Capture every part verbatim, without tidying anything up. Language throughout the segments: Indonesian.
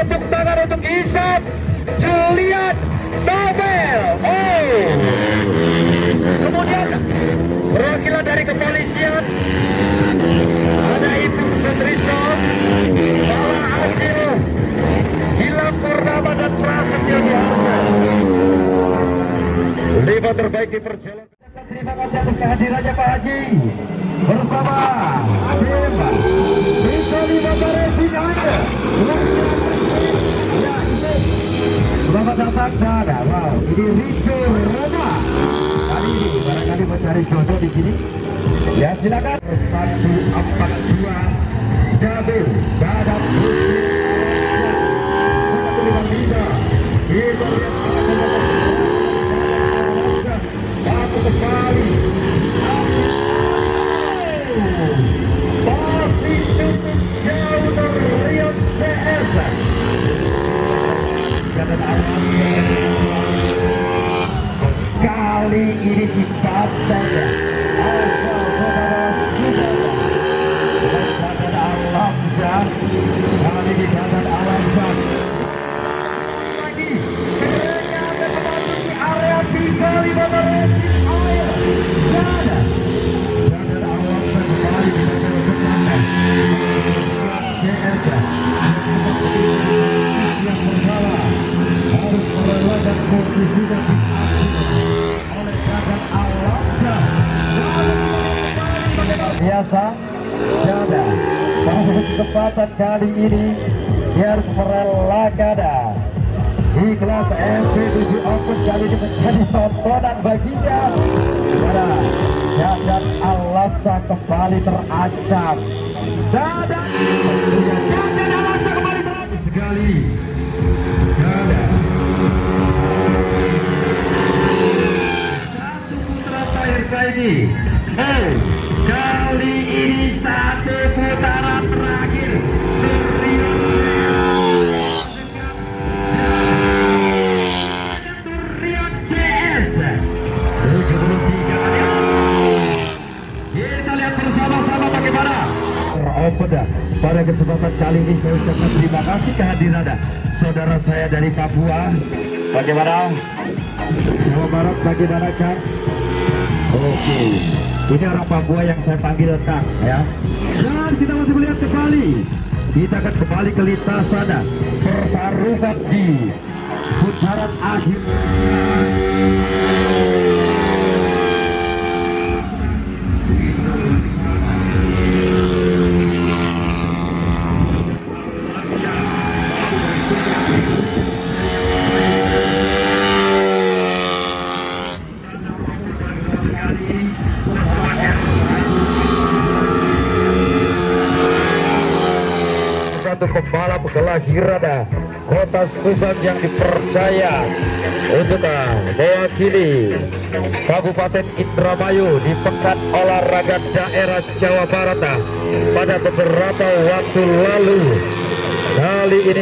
tepuk tangan untuk Ihsan Julian Nobel. Oh, kemudian perwakilan dari kepolisian ada Ibu Sutrisno, Bala Acil, Gilang Purnama dan Prasetyo Diharja. Lima terbaik di perjalanan. Terima kasih atas kehadirannya Pak Haji bersama tim Bisa Lima Racing Anda. Ya, ini selamat datang dan wow, ini Rico Roma. Kali ini barangkali mencari jodoh di sini. Ya silakan. Satu empat dua double dadap putih. Satu lima tiga. Kita lihat satu kembali. Masih cukup jauh dari Rion C S. Dan awan kali ini dibaca ya. Kali di kanan Alamzah lagi ternyata memasuki area tiga lima menit air ada dan Alamzah kembali di bagian depan C S yang bersalah harus merelakan posisinya oleh kanan Alamzah biasa Jada pada kesempatan kali ini dia harus merelakan di kelas M P tujuh Open kali ini menjadi tontonan baginya karena Dadan Alamzah kembali terancam. Dadan Dadan Alamzah kembali terancam sekali. Dadan satu putra terakhir kali ini. Hey, kali ini satu putaran terakhir Rion C S tujuh puluh tiga. Kita lihat bersama-sama bagaimana Open pada kesempatan kali ini. Saya ucapkan terima kasih kehadiran saudara saya dari Papua. Bagaimana Jawa Barat, bagaimana kan? Oke, ini orang Papua yang saya panggil Kang ya. Dan kita masih melihat kembali. Kita akan kembali ke lintasan pertarungan di putaran akhir. Satu pembalap kelahiran Kota Subang yang dipercaya untuk mewakili Kabupaten Indramayu di Pekan Olahraga Daerah Jawa Barat pada beberapa waktu lalu. Kali ini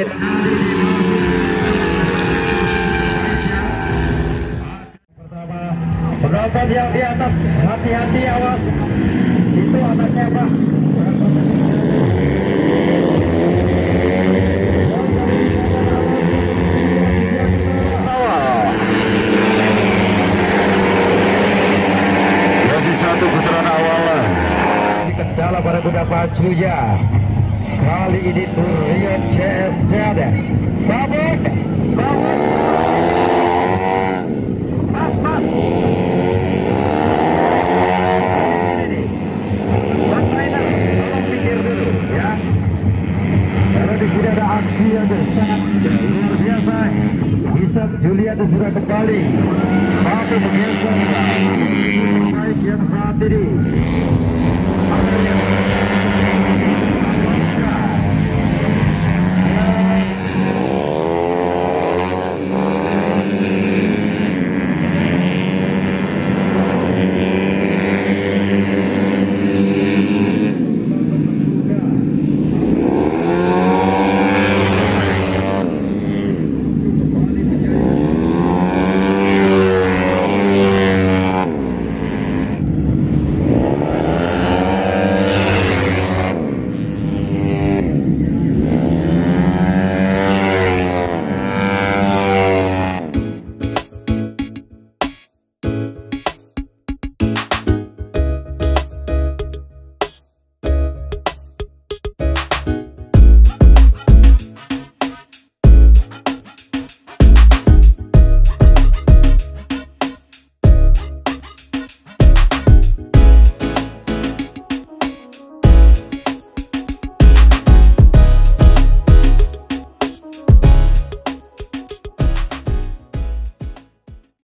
pertama penonton yang di atas, hati-hati, awas, itu anaknya Pak. Satu putaran awal kendala pada kuda pacunya. Kali ini Rion C S ada bangun bangun mas mas ini buat trainer tolong pikir dulu ya, karena di sini ada aksi yang sangat luar biasa. Ihsan Julian sudah kembali mampu menggeser baik yang saat ini.